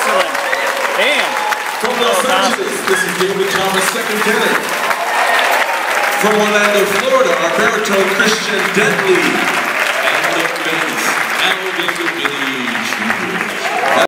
Switzerland. And from Los Angeles, this is David Thomas, second tenor. From Orlando, Florida, our baritone Christian Dentley. And the bass, Alvin Benny.